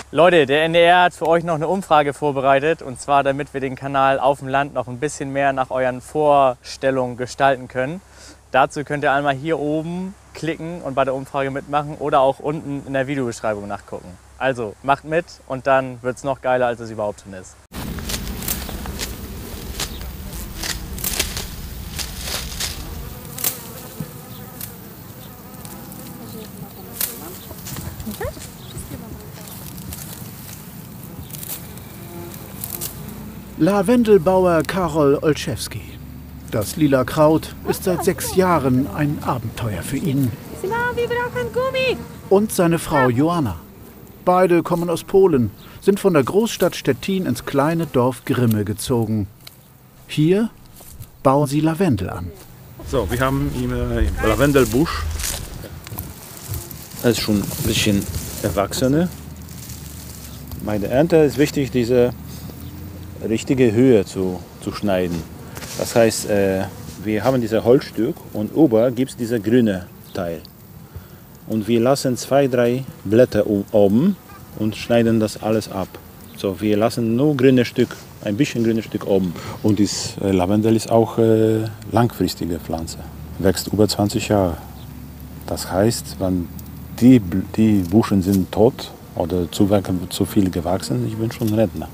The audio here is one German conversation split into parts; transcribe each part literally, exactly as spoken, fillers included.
Leute, der N D R hat für euch noch eine Umfrage vorbereitet. Und zwar, damit wir den Kanal auf dem Land noch ein bisschen mehr nach euren Vorstellungen gestalten können. Dazu könnt ihr einmal hier oben klicken und bei der Umfrage mitmachen oder auch unten in der Videobeschreibung nachgucken. Also macht mit und dann wird es noch geiler, als es überhaupt schon ist. Lavendelbauer Karol Olszewski. Das lila Kraut ist seit sechs Jahren ein Abenteuer für ihn. Wir brauchen Gummi. Und seine Frau Joanna. Beide kommen aus Polen, sind von der Großstadt Stettin ins kleine Dorf Grimme gezogen. Hier bauen sie Lavendel an. So, wir haben im äh, Lavendelbusch. Das ist schon ein bisschen erwachsene. Bei der Ernte ist wichtig, diese richtige Höhe zu, zu schneiden. Das heißt, äh, wir haben dieses Holzstück und oben gibt es dieser grüne Teil. Und wir lassen zwei, drei Blätter oben und schneiden das alles ab. So, wir lassen nur grünes Stück, ein bisschen grünes Stück oben. Und das äh, Lavendel ist auch äh, langfristige Pflanze, wächst über zwanzig Jahre. Das heißt, wenn die, die Buschen sind tot oder zu, zu viel gewachsen, ich bin schon Rentner.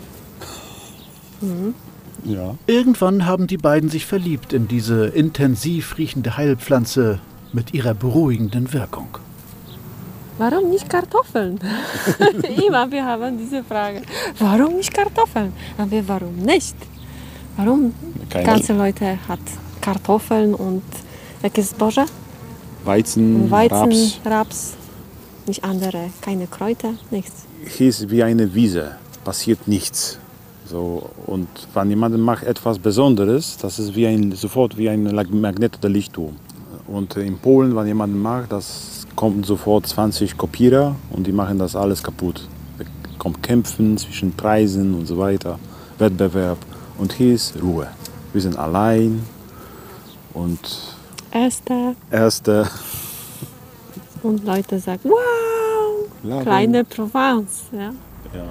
Mhm. Ja. Irgendwann haben die beiden sich verliebt in diese intensiv riechende Heilpflanze mit ihrer beruhigenden Wirkung. Warum nicht Kartoffeln? Immer, wir haben diese Frage. Warum nicht Kartoffeln? Aber warum nicht? Warum Keine ganze Leute hat Kartoffeln und welches Boże? Weizen, Und Weizen, Raps. Raps, nicht andere, keine Kräuter, nichts. Hier ist wie eine Wiese, passiert nichts. So, und wenn jemand macht etwas Besonderes, das ist wie ein, sofort wie ein Magnet oder Lichtturm. Und in Polen, wenn jemand macht, das kommt sofort zwanzig Kopierer und die machen das alles kaputt. Da kommt Kämpfen zwischen Preisen und so weiter, Wettbewerb. Und hier ist Ruhe. Wir sind allein und Erster. Erste. Und Leute sagen, wow, Lavendel. kleine Provence. Ja. Ja.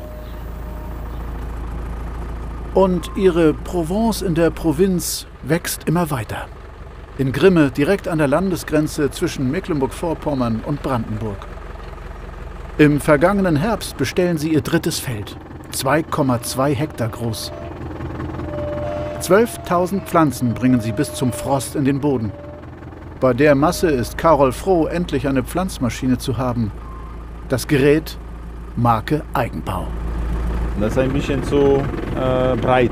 Und ihre Provence in der Provinz wächst immer weiter. In Grimme, direkt an der Landesgrenze zwischen Mecklenburg-Vorpommern und Brandenburg. Im vergangenen Herbst bestellen sie ihr drittes Feld, zwei Komma zwei Hektar groß. zwölftausend Pflanzen bringen sie bis zum Frost in den Boden. Bei der Masse ist Karol froh, endlich eine Pflanzmaschine zu haben. Das Gerät, Marke Eigenbau. Das ist ein bisschen zu äh, breit.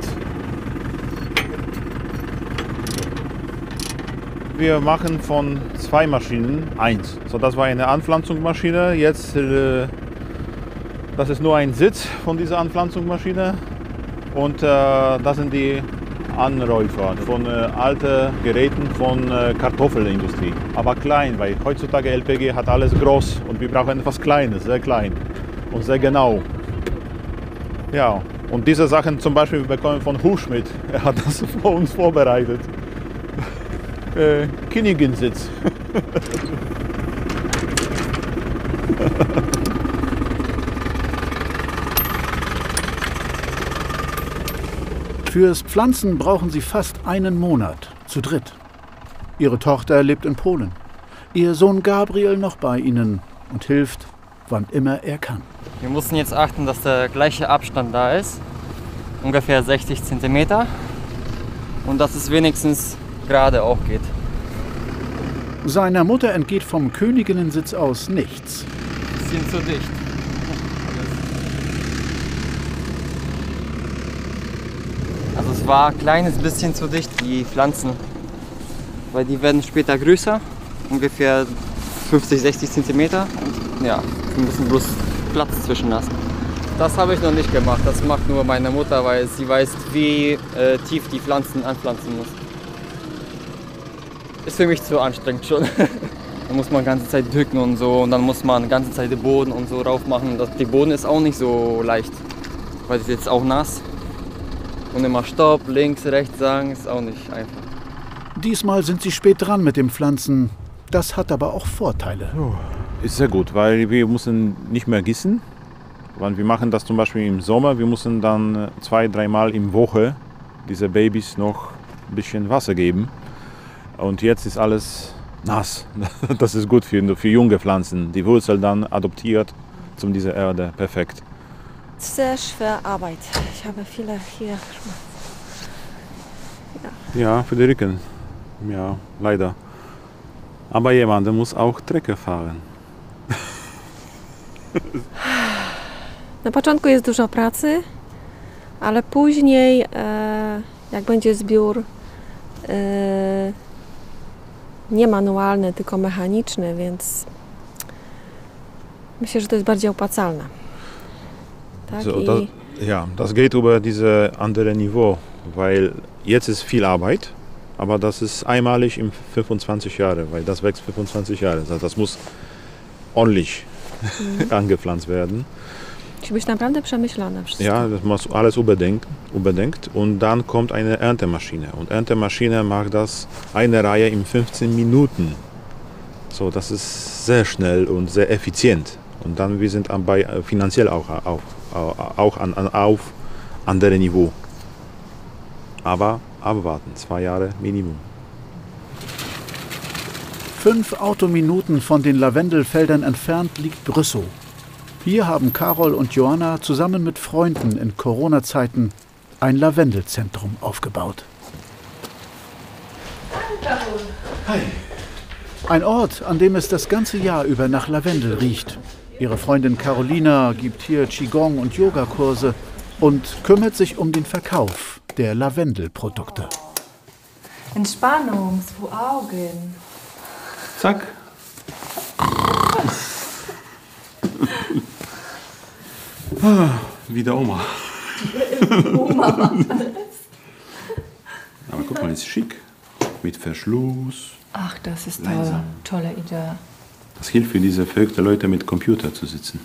Wir machen von zwei Maschinen eins. So, das war eine Anpflanzungsmaschine. Jetzt äh, das ist nur ein Sitz von dieser Anpflanzungsmaschine. Und äh, das sind die Anläufer von äh, alten Geräten von äh, Kartoffelindustrie. Aber klein, weil heutzutage L P G hat alles groß und wir brauchen etwas Kleines, sehr klein und sehr genau. Ja, und diese Sachen zum Beispiel bekommen von Hufschmidt. Er hat das für uns vorbereitet. Äh, Königensitz. Fürs Pflanzen brauchen sie fast einen Monat, zu dritt. Ihre Tochter lebt in Polen. Ihr Sohn Gabriel noch bei ihnen und hilft, wann immer er kann. Wir mussten jetzt achten, dass der gleiche Abstand da ist, ungefähr sechzig Zentimeter, und dass es wenigstens gerade auch geht. Seiner Mutter entgeht vom Königinnensitz aus nichts. Bisschen zu dicht. Also es war ein kleines bisschen zu dicht, die Pflanzen, weil die werden später größer, ungefähr fünfzig, sechzig Zentimeter, und ja, wir müssen bloß Platz zwischenlassen. Das habe ich noch nicht gemacht, das macht nur meine Mutter, weil sie weiß, wie äh, tief die Pflanzen anpflanzen muss. Ist für mich zu anstrengend schon. Da muss man die ganze Zeit drücken und so, und dann muss man die ganze Zeit den Boden und so rauf machen. Das, der Boden ist auch nicht so leicht, weil es jetzt auch nass. Und immer Stopp, links, rechts sagen, ist auch nicht einfach. Diesmal sind sie spät dran mit dem Pflanzen. Das hat aber auch Vorteile. Ist sehr gut, weil wir müssen nicht mehr gießen. Weil wir machen das zum Beispiel im Sommer. Wir müssen dann zwei, dreimal im Woche diese Babys noch ein bisschen Wasser geben. Und jetzt ist alles nass. Das ist gut für, für junge Pflanzen. Die Wurzel dann adoptiert zu dieser Erde. Perfekt. Sehr schwer Arbeit. Ich habe viele hier. Ja, ja für den Rücken. Ja, leider. Aber jemand muss auch Trecker fahren. Na początku jest dużo pracy, ale później, e, jak będzie zbiór e, nie manualny, tylko mechaniczny, więc myślę, że to jest bardziej opłacalne. Tak? So, I das, ja, das geht über diese andere Niveau, weil jetzt ist viel Arbeit, aber das ist einmalig in fünfundzwanzig Jahre, weil das wächst fünfundzwanzig Jahre. Also das muss ordentlich mhm. angepflanzt werden. Musi być naprawdę przemyślane wszystko. Ja, das muss alles überdenkt, überdenkt und dann kommt eine Erntemaschine und Erntemaschine macht das eine Reihe in fünfzehn Minuten. So, das ist sehr schnell und sehr effizient. Und dann wir sind bei finanziell auch, auch, auch an, an, auf anderem Niveau. Aber abwarten, zwei Jahre Minimum. Fünf Autominuten von den Lavendelfeldern entfernt liegt Brüssow. Hier haben Karol und Joanna zusammen mit Freunden in Corona-Zeiten ein Lavendelzentrum aufgebaut. Hi. Ein Ort, an dem es das ganze Jahr über nach Lavendel riecht. Ihre Freundin Carolina gibt hier Qigong- und Yogakurse und kümmert sich um den Verkauf der Lavendelprodukte. Entspannung, zwei Augen. Zack. Wieder Oma. Oma macht alles. Aber guck mal, ist schick. Mit Verschluss. Ach, das ist Langsam. toll. Tolle Idee. Das hilft für diese verrückten Leute mit Computer zu sitzen.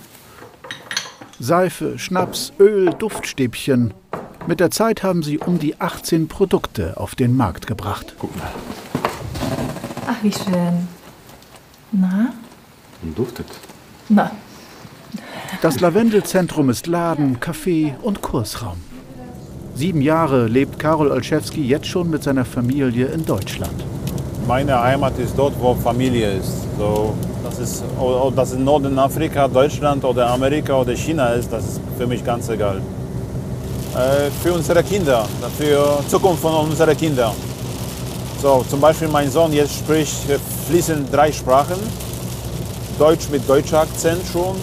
Seife, Schnaps, Öl, Duftstäbchen. Mit der Zeit haben sie um die achtzehn Produkte auf den Markt gebracht. Guck mal. Ach, wie schön. Na? Und duftet. Na. Das Lavendelzentrum ist Laden, Café und Kursraum. Sieben Jahre lebt Karol Olszewski jetzt schon mit seiner Familie in Deutschland. Meine Heimat ist dort, wo Familie ist. So, das ist, ob das in Norden Afrika, Deutschland oder Amerika oder China ist, das ist für mich ganz egal. Äh, für unsere Kinder, für die Zukunft von unseren Kindern. So, zum Beispiel mein Sohn jetzt spricht fließend drei Sprachen. Deutsch mit deutscher Akzent schon.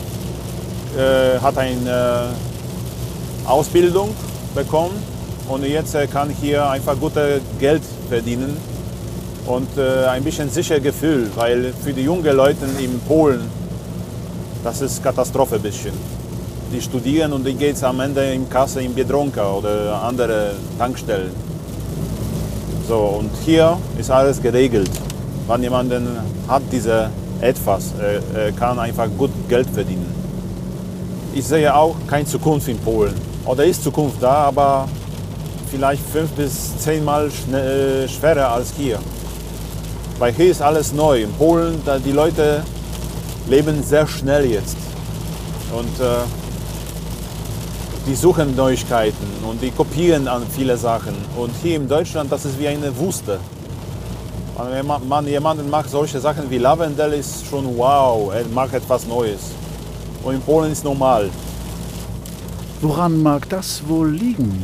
Äh, hat eine äh, Ausbildung bekommen und jetzt äh, kann hier einfach gutes Geld verdienen. Und äh, ein bisschen sicheres Gefühl, weil für die jungen Leute in Polen, das ist Katastrophe ein bisschen. Die studieren und die geht am Ende in Kasse in Biedronka oder andere Tankstellen. So, und hier ist alles geregelt. Wenn jemand hat diese etwas, äh, kann einfach gut Geld verdienen. Ich sehe auch keine Zukunft in Polen. Oder ist Zukunft da, aber vielleicht fünf bis zehnmal äh, schwerer als hier. Weil hier ist alles neu. In Polen, da die Leute leben sehr schnell jetzt. Und äh, die suchen Neuigkeiten und die kopieren an viele Sachen. Und hier in Deutschland, das ist wie eine Wüste. Wenn man, man jemanden macht solche Sachen wie Lavendel, ist schon wow, er macht etwas Neues. Und in Polen ist normal. Woran mag das wohl liegen?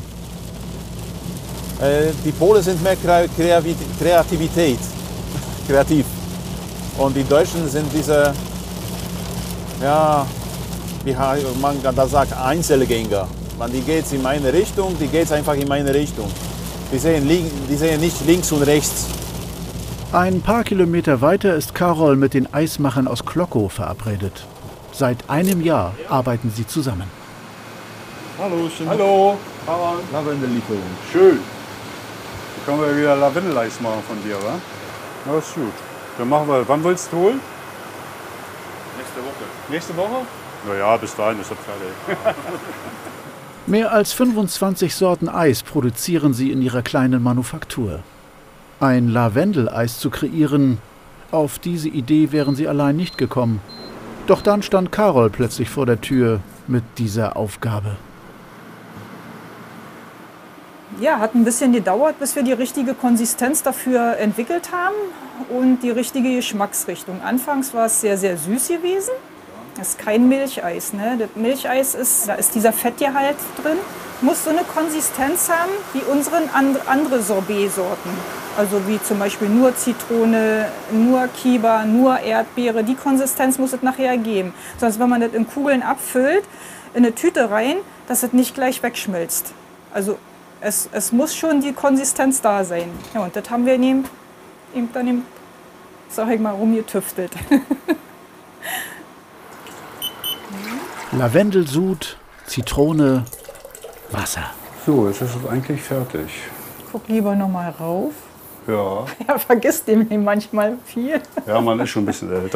Äh, die Polen sind mehr Kreativität. Kreativ. Und die Deutschen sind diese, ja, wie man da sagt, Einzelgänger. Man, die geht in meine Richtung, die geht einfach in meine Richtung. Die sehen, die sehen nicht links und rechts. Ein paar Kilometer weiter ist Karol mit den Eismachern aus Klockow verabredet. Seit einem Jahr arbeiten sie zusammen. Hallo, schön. Hallo, Lavendellieferung. Schön. Da können wir wieder Lavendeleis machen von dir, wa? Ja, ist gut. Dann machen wir, wann willst du holen? Nächste Woche. Nächste Woche? Na ja, bis dahin ist das fertig. Mehr als fünfundzwanzig Sorten Eis produzieren sie in ihrer kleinen Manufaktur. Ein Lavendeleis zu kreieren, auf diese Idee wären sie allein nicht gekommen. Doch dann stand Karol plötzlich vor der Tür mit dieser Aufgabe. Ja, hat ein bisschen gedauert, bis wir die richtige Konsistenz dafür entwickelt haben und die richtige Geschmacksrichtung. Anfangs war es sehr, sehr süß gewesen. Das ist kein Milcheis, ne? Das Milcheis ist, da ist dieser Fettgehalt drin. Muss so eine Konsistenz haben wie unsere and, andere Sorbet-Sorten. Also wie zum Beispiel nur Zitrone, nur Kiba, nur Erdbeere. Die Konsistenz muss es nachher geben. Sonst, wenn man das in Kugeln abfüllt, in eine Tüte rein, dass es nicht gleich wegschmilzt. Also es, es muss schon die Konsistenz da sein. Ja, und das haben wir eben, eben dann, eben, sag ich mal, rumgetüftelt. Lavendelsud, Zitrone, Wasser. So, jetzt ist es eigentlich fertig. Guck lieber noch mal rauf. Ja, Ja, vergisst dem manchmal viel. ja, man ist schon ein bisschen älter.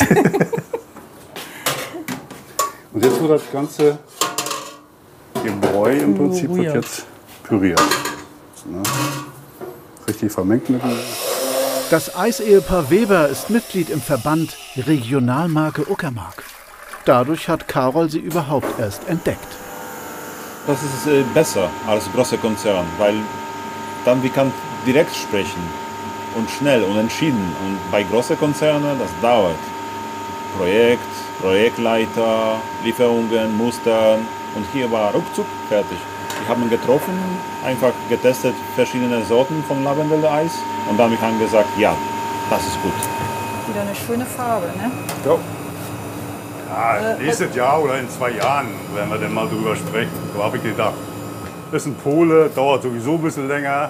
Und jetzt wird das ganze Gebräu im Prinzip wird jetzt püriert. Ne? Richtig vermengt mit dem. Das Eisehepaar Weber ist Mitglied im Verband Regionalmarke Uckermark. Dadurch hat Karol sie überhaupt erst entdeckt. Das ist äh, besser als große Konzern, weil dann wir kann direkt sprechen und schnell und entschieden. Und bei großen Konzernen, das dauert. Projekt, Projektleiter, Lieferungen, Mustern. Und hier war ruckzuck fertig. Wir haben getroffen, einfach getestet verschiedene Sorten von Lavendel-Eis. Und dann haben wir gesagt, ja, das ist gut. Wieder eine schöne Farbe, ne? Ja. Ja, nächstes Jahr oder in zwei Jahren werden wir dann mal drüber sprechen. So habe ich gedacht. Das ist ein Pole, dauert sowieso ein bisschen länger.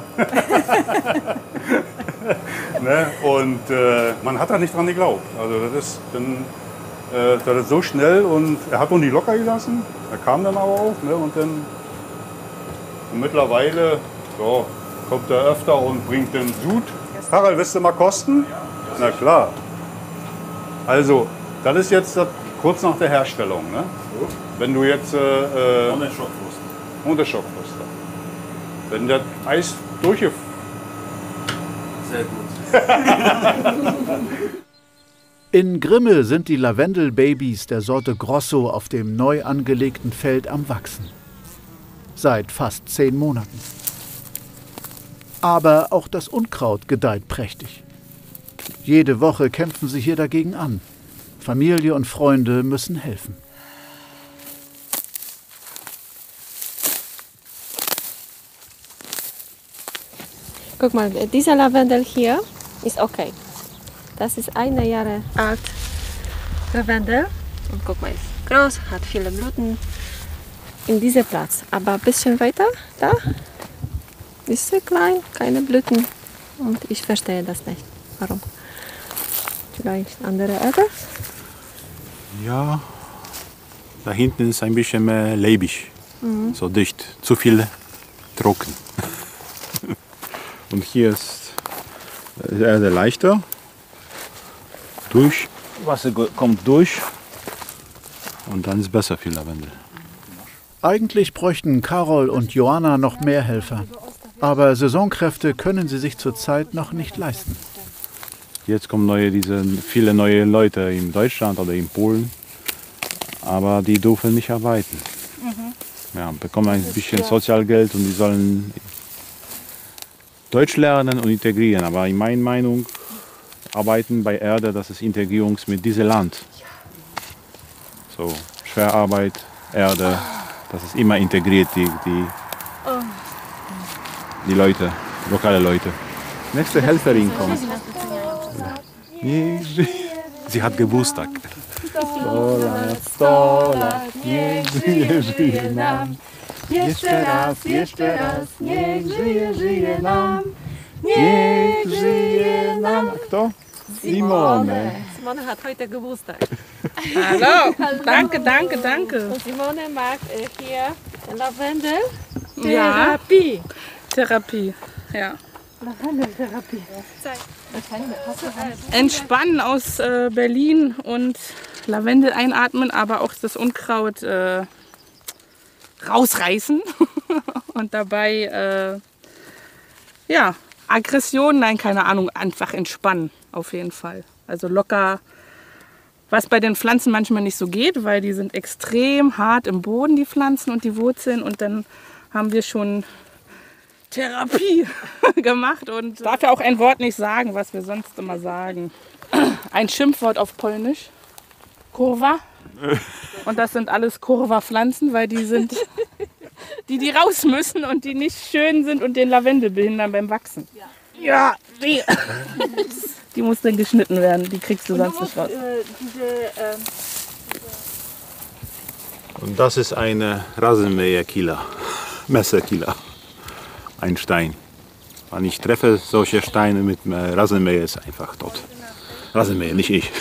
Ne? Und äh, man hat da nicht dran geglaubt. Also das ist, dann, äh, das ist so schnell und er hat uns nicht locker gelassen. Er kam dann aber auch. Ne? Und dann und mittlerweile so, kommt er öfter und bringt den Sud. Harald, willst du mal kosten? Na klar. Also, das ist jetzt das kurz nach der Herstellung. Ne? Wenn du jetzt... Äh, Ohne Schockfrost. Ohne Schockfrost. Wenn das Eis durchgef... Sehr gut. In Grimme sind die Lavendelbabys der Sorte Grosso auf dem neu angelegten Feld am Wachsen. Seit fast zehn Monaten. Aber auch das Unkraut gedeiht prächtig. Jede Woche kämpfen sie hier dagegen an. Familie und Freunde müssen helfen. Guck mal, dieser Lavendel hier ist okay. Das ist eine Jahre alt Lavendel. Und guck mal, ist groß, hat viele Blüten. In diesem Platz, aber ein bisschen weiter, da ist sehr klein, keine Blüten. Und ich verstehe das nicht. Warum? Vielleicht andere Erde? Ja, da hinten ist ein bisschen mehr leibig, mhm. So dicht, zu viel trocken. Und hier ist die Erde leichter, durch, Wasser kommt durch und dann ist besser für Lavendel. Eigentlich bräuchten Karol und Joanna noch mehr Helfer. Aber Saisonkräfte können sie sich zurzeit noch nicht leisten. Jetzt kommen neue, diese, viele neue Leute in Deutschland oder in Polen, aber die dürfen nicht arbeiten. Mhm. Ja, bekommen ein bisschen Sozialgeld und die sollen Deutsch lernen und integrieren. Aber in meiner Meinung, arbeiten bei Erde, das ist Integrierung mit diesem Land. So, Schwerarbeit, Erde, das ist immer integriert, die, die, die Leute, lokale Leute. Nächste Helferin kommt. Sie hat Geburtstag. sto lat, sto lat, niech żyje, żyje nam. Jeszcze raz, jeszcze raz, niech żyje, żyje nam. Niech żyje nam. Kto? Simone. Simone hat heute Geburtstag. Hallo. Danke, danke, danke. Und Simone mag äh, hier Lavendel. Ja. Therapie. Therapie, ja. Lavendeltherapie. Entspannen aus äh, Berlin und Lavendel einatmen, aber auch das Unkraut äh, rausreißen und dabei äh, ja, Aggression, nein, keine Ahnung, einfach entspannen auf jeden Fall. Also locker Was bei den Pflanzen manchmal nicht so geht, weil die sind extrem hart im Boden, die Pflanzen und die Wurzeln. Und dann haben wir schon Therapie gemacht und darf ja auch ein Wort nicht sagen, was wir sonst immer sagen. Ein Schimpfwort auf Polnisch. Kurwa. Und das sind alles Kurwa-Pflanzen, weil die sind, die, die raus müssen und die nicht schön sind und den Lavendel behindern beim Wachsen. Ja, die, die muss dann geschnitten werden, die kriegst du sonst nicht raus. Und das ist eine Rasenmäherkiller, Messerkiller, ein Stein. Wenn ich treffe solche Steine mit Rasenmäher, ist einfach tot. Rasenmäher, nicht ich.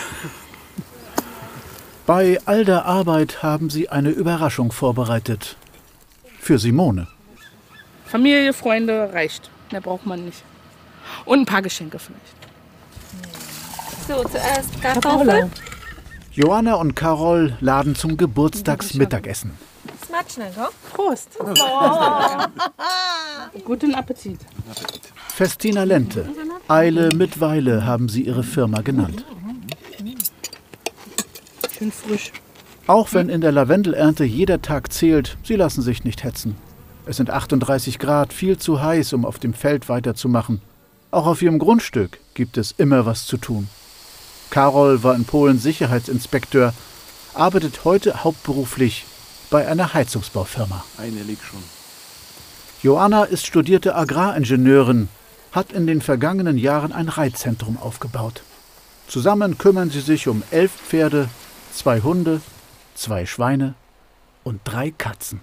Bei all der Arbeit haben sie eine Überraschung vorbereitet. Für Simone. Familie, Freunde, reicht. Mehr braucht man nicht. Und ein paar Geschenke vielleicht. So, zuerst Kartoffeln. Joanna und Karol laden zum Geburtstagsmittagessen. Smacznego. Prost. Guten Appetit. Festina Lente. Eile mit Weile haben sie ihre Firma genannt. Schön frisch. Auch wenn in der Lavendelernte jeder Tag zählt, sie lassen sich nicht hetzen. Es sind achtunddreißig Grad, viel zu heiß, um auf dem Feld weiterzumachen. Auch auf ihrem Grundstück gibt es immer was zu tun. Karol war in Polen Sicherheitsinspekteur, arbeitet heute hauptberuflich bei einer Heizungsbaufirma. Eine liegt schon. Joanna ist studierte Agraringenieurin, hat in den vergangenen Jahren ein Reitzentrum aufgebaut. Zusammen kümmern sie sich um elf Pferde, zwei Hunde, zwei Schweine und drei Katzen.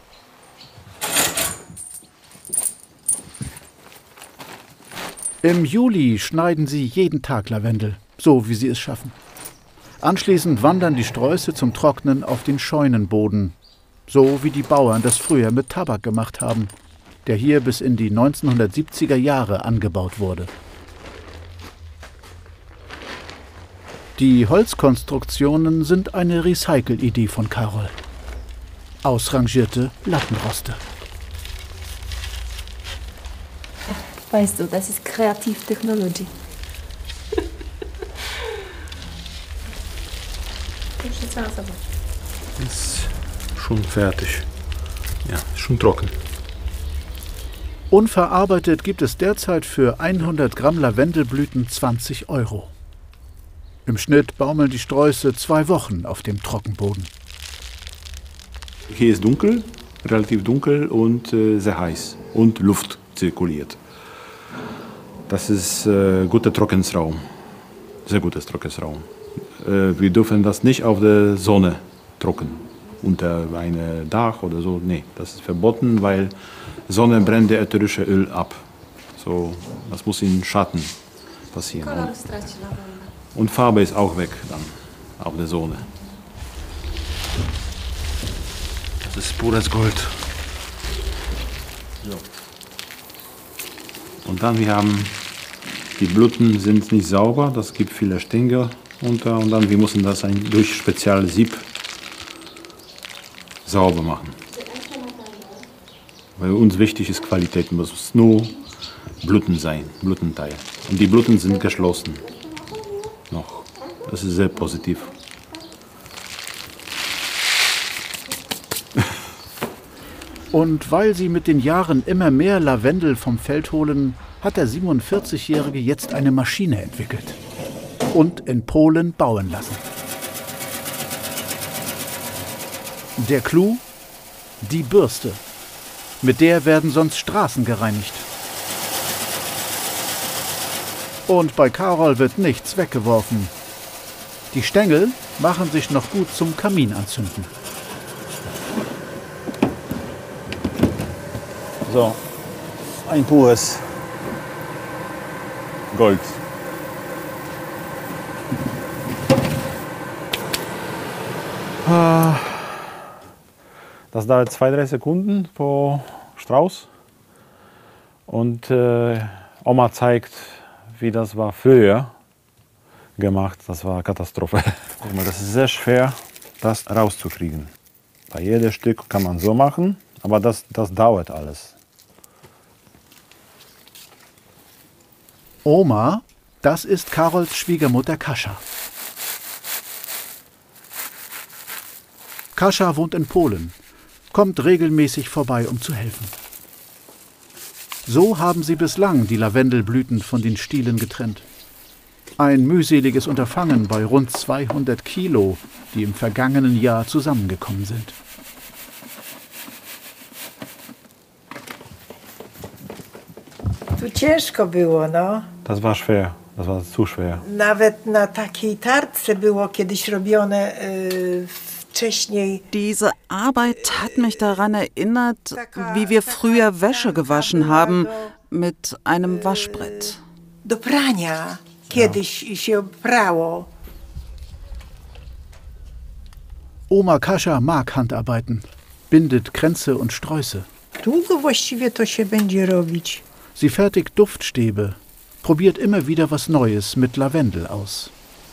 Im Juli schneiden sie jeden Tag Lavendel, so wie sie es schaffen. Anschließend wandern die Sträuße zum Trocknen auf den Scheunenboden, so wie die Bauern das früher mit Tabak gemacht haben, der hier bis in die neunzehnhundertsiebziger Jahre angebaut wurde. Die Holzkonstruktionen sind eine Recycle-Idee von Karol. Ausrangierte Lattenroste. Weißt du, das ist Kreativtechnologie. Ist schon fertig. Ja, ist schon trocken. Unverarbeitet gibt es derzeit für hundert Gramm Lavendelblüten zwanzig Euro. Im Schnitt baumeln die Sträuße zwei Wochen auf dem Trockenboden. Hier ist dunkel, relativ dunkel und äh, sehr heiß. Und Luft zirkuliert. Das ist äh, guter Trockensraum. Sehr gutes Trockensraum. Äh, wir dürfen das nicht auf der Sonne trocken. Unter einem Dach oder so. Nee, das ist verboten, weil Sonne brennt der ätherische Öl ab. So, das muss in Schatten passieren. Und, und Farbe ist auch weg dann auf der Sonne. Das ist pures Gold. So. Und dann wir haben die Blüten sind nicht sauber, das gibt viele Stängel unter und dann wir müssen das ein, durch spezielles Sieb sauber machen. Weil uns wichtig ist Qualität, muss nur Blüten sein, Blütenteil. Und die Blüten sind geschlossen noch. Das ist sehr positiv. Und weil sie mit den Jahren immer mehr Lavendel vom Feld holen, hat der siebenundvierzigjährige jetzt eine Maschine entwickelt und in Polen bauen lassen. Der Clou? Die Bürste. Mit der werden sonst Straßen gereinigt. Und bei Karol wird nichts weggeworfen. Die Stängel machen sich noch gut zum Kamin anzünden. So, ein pures Gold. Das dauert zwei, drei Sekunden pro Strauß. Und äh, Oma zeigt, wie das war früher gemacht. Das war Katastrophe. Guck mal, das ist sehr schwer, das rauszukriegen. Bei jedem Stück kann man so machen, aber das, das dauert alles. Oma, das ist Karols Schwiegermutter Kasia. Kasia wohnt in Polen, kommt regelmäßig vorbei, um zu helfen. So haben sie bislang die Lavendelblüten von den Stielen getrennt. Ein mühseliges Unterfangen bei rund zweihundert Kilo, die im vergangenen Jahr zusammengekommen sind. Tu ciężko było, no. Das war schwer, das war zu schwer. Nawet na takiej tarce było kiedyś robione y, wcześniej. Diese Arbeit hat mich daran erinnert, wie wir früher Wäsche gewaschen haben mit einem Waschbrett. Do prania kiedyś się prało. Oma Kasia mag Handarbeiten, bindet Kränze und Sträuße. Długo właściwie to się będzie robić. Sie fertigt Duftstäbe, probiert immer wieder was Neues mit Lavendel aus.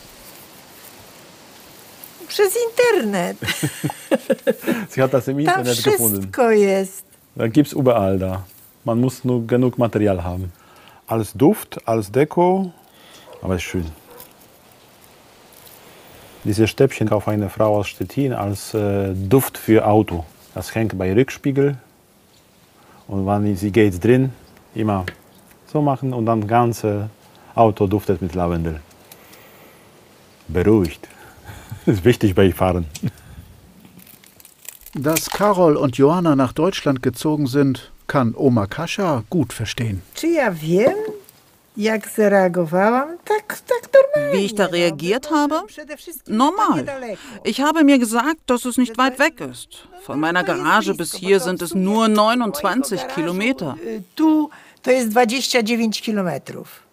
Przez internet. Sie hat das im Tam Internet gefunden. wszystko jest. Da gibt es überall da. Man muss nur genug Material haben. Als Duft, als Deko, aber ist schön. Diese Stäbchen kauft eine Frau aus Stettin als äh, Duft für Auto. Das hängt bei Rückspiegel. Und wenn sie geht drin, immer so machen und dann das ganze Auto duftet mit Lavendel. Beruhigt. Das ist wichtig bei Fahren. Dass Karol und Johanna nach Deutschland gezogen sind, kann Oma Kasia gut verstehen. Czy ja wiem, jak zareagowałam? Tak, tak normalnie. Wie ich da reagiert habe? Przede wszystkim Normal. niedaleko. Ich habe mir gesagt, dass es nicht weit weg ist. Von meiner Garage bis hier sind es nur neunundzwanzig Kilometer. Tu to jest dwadzieścia dziewięć kilometrów.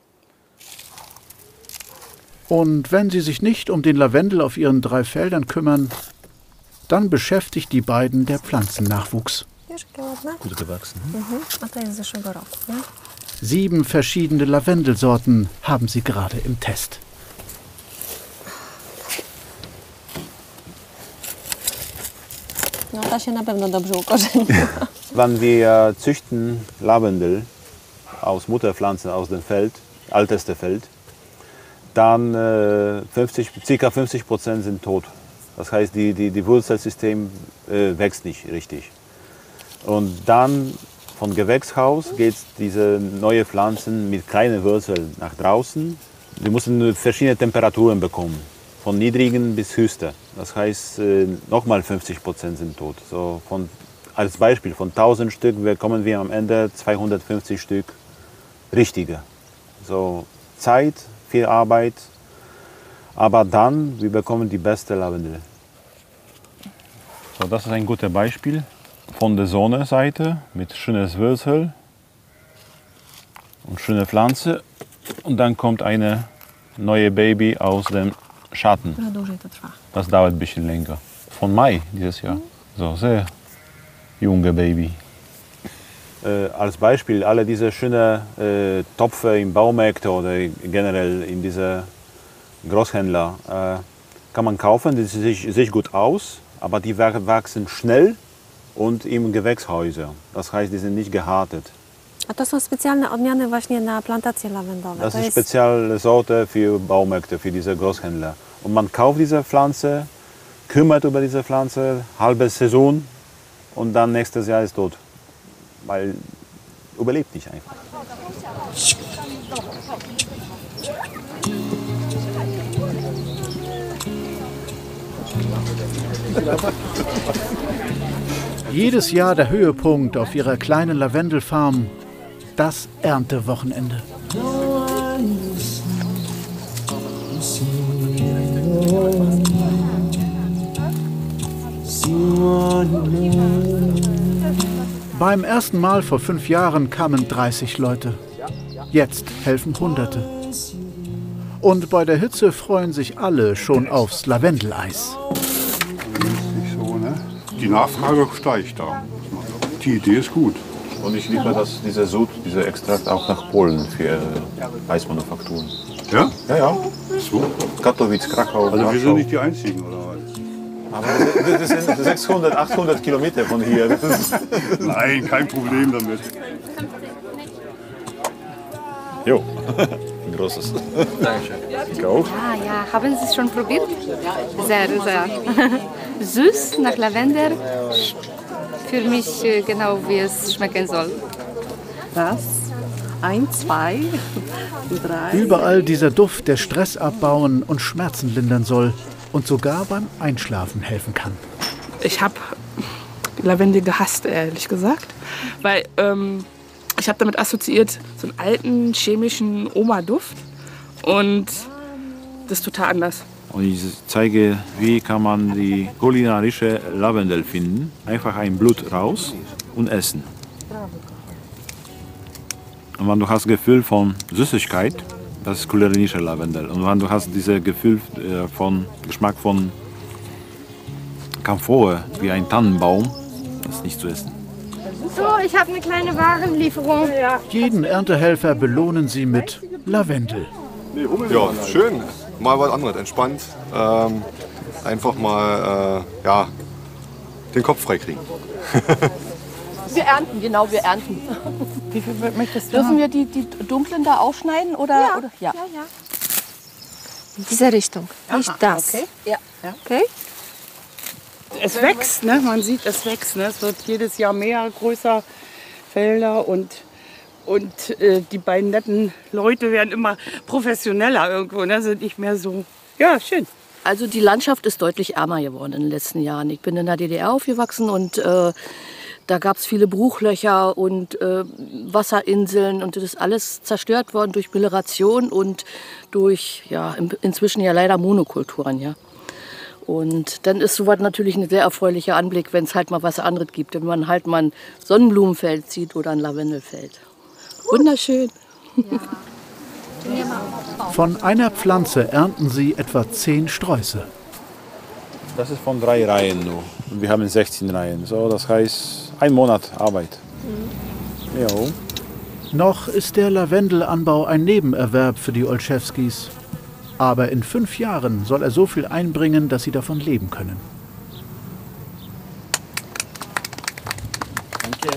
Und wenn sie sich nicht um den Lavendel auf ihren drei Feldern kümmern, dann beschäftigt die beiden der Pflanzennachwuchs. Wiesz, jakie ładne? Gut gewachsen. Mhm. A to jest z zeszłego roku, nie? Sieben verschiedene Lavendelsorten haben sie gerade im Test. No ta się na pewno dobrze ukorzeniła. Wenn wir züchten Lavendel aus Mutterpflanzen aus dem Feld, älteste Feld, dann äh, fünfzig, ca. fünfzig Prozent sind tot. Das heißt, die, die, die Wurzelsystem äh, wächst nicht richtig. Und dann von Gewächshaus geht diese neue Pflanzen mit kleinen Wurzeln nach draußen. Die müssen verschiedene Temperaturen bekommen, von niedrigen bis höchster. Das heißt, äh, nochmal fünfzig Prozent sind tot. So von, als Beispiel, von tausend Stück bekommen wir am Ende zweihundertfünfzig Stück richtige. So Zeit, viel Arbeit, aber dann wir bekommen die beste Lavendel. So, das ist ein gutes Beispiel von der Sonnenseite mit schönes Wurzel und schöne Pflanze. Und dann kommt eine neue Baby aus dem Schatten. Das dauert ein bisschen länger. Von Mai dieses Jahr. So, sehr junge Baby. Äh, als Beispiel, alle diese schönen äh, Topfe im Baumärkte oder generell in diese Großhändler äh, kann man kaufen, die sehen sich gut aus, aber die wachsen schnell und im Gewächshäuser. Das heißt, die sind nicht gehärtet. A to są specjalne odmiany właśnie na plantacje lawendowe. Das to ist jest spezielle Sorte für Baumärkte, für diese Großhändler. Und man kauft diese Pflanze, kümmert über diese Pflanze, halbe Saison und dann nächstes Jahr ist tot. Weil überlebt nicht einfach. Jedes Jahr der Höhepunkt auf ihrer kleinen Lavendelfarm, das Erntewochenende. Beim ersten Mal vor fünf Jahren kamen dreißig Leute. Jetzt helfen Hunderte. Und bei der Hitze freuen sich alle schon aufs Lavendeleis. Nicht so, ne? Die Nachfrage steigt da. Die Idee ist gut. Und ich liefere das, diese Sud, dieser Extrakt auch nach Polen für Eismanufakturen. Ja? Ja, ja. So. Katowice, Krakau, Also wir Warschau. sind nicht die Einzigen, oder was? Aber das sind sechshundert, achthundert Kilometer von hier. Das ist Nein, kein Problem damit. jo, ein großes. Dankeschön. Ich auch. Ah ja, haben Sie es schon probiert? Sehr, sehr. süß nach Lavendel. Für mich äh, genau, wie es schmecken soll. Das, ein, zwei, drei. Überall dieser Duft, der Stress abbauen und Schmerzen lindern soll und sogar beim Einschlafen helfen kann. Ich habe Lavendel gehasst, ehrlich gesagt, weil ähm, ich habe damit assoziiert so einen alten chemischen Oma-Duft und das ist total anders. Und ich zeige, wie kann man die kulinarische Lavendel finden. Einfach ein Blut raus und essen. Und wenn du hast Gefühl von Süßigkeit, das ist kulinarische Lavendel. Und wenn du hast dieses Gefühl von Geschmack von Camphor, wie ein Tannenbaum, das ist nicht zu essen. So, ich habe eine kleine Warenlieferung. Jeden Erntehelfer belohnen sie mit Lavendel. Ja, schön. Mal was anderes, entspannt. Ähm, einfach mal äh, ja, den Kopf freikriegen. Wir ernten, genau, wir ernten. Wie viel möchtest du? Dürfen wir die, die dunklen da ausschneiden? Oder, Ja. oder? Ja. Ja, ja. In diese Richtung, nicht das. Okay. Ja. Okay? Es wächst, ne? Man sieht, es wächst. Ne? Es wird jedes Jahr mehr, größer Felder und, und äh, die beiden netten Leute werden immer professioneller irgendwo, ne? Sind nicht mehr so, ja, schön. Also die Landschaft ist deutlich ärmer geworden in den letzten Jahren. Ich bin in der D D R aufgewachsen und äh, da gab es viele Bruchlöcher und äh, Wasserinseln und das ist alles zerstört worden durch Melioration und durch ja, inzwischen ja leider Monokulturen. Ja. Und dann ist sowas natürlich ein sehr erfreulicher Anblick, wenn es halt mal was anderes gibt. Wenn man halt mal ein Sonnenblumenfeld sieht oder ein Lavendelfeld. Wunderschön. Von einer Pflanze ernten sie etwa zehn Sträuße. Das ist von drei Reihen nur. Und wir haben sechzehn Reihen. So, das heißt, ein Monat Arbeit. Mhm. Jo. Noch ist der Lavendelanbau ein Nebenerwerb für die Olszewskis. Aber in fünf Jahren soll er so viel einbringen, dass sie davon leben können. Danke.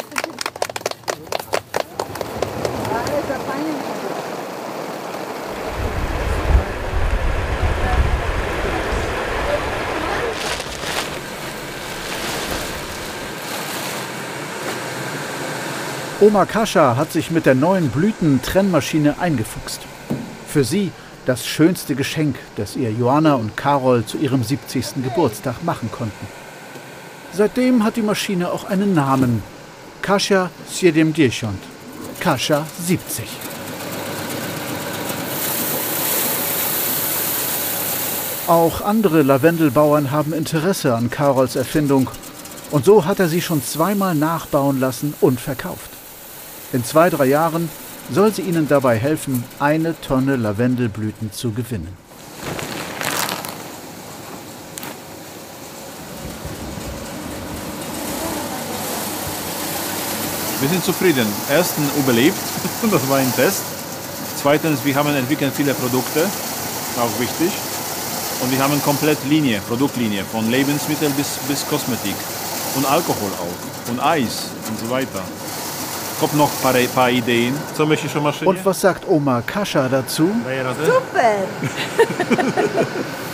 Oma Kasia hat sich mit der neuen Blütentrennmaschine eingefuchst. Für sie das schönste Geschenk, das ihr Joanna und Karol zu ihrem siebzigsten Geburtstag machen konnten. Seitdem hat die Maschine auch einen Namen. Kasia siedemdziesiąt. Kasia siebzig. Auch andere Lavendelbauern haben Interesse an Karols Erfindung. Und so hat er sie schon zweimal nachbauen lassen und verkauft. In zwei, drei Jahren soll sie ihnen dabei helfen, eine Tonne Lavendelblüten zu gewinnen. Wir sind zufrieden. Erstens überlebt, das war ein Test. Zweitens, wir haben entwickelt viele Produkte, auch wichtig. Und wir haben eine komplette Linie, Produktlinie, von Lebensmitteln bis, bis Kosmetik. Und Alkohol auch. Und Eis und so weiter. Kommt noch ein paar, paar Ideen zur mechanischen Maschine. Und was sagt Oma Kasia dazu? Super!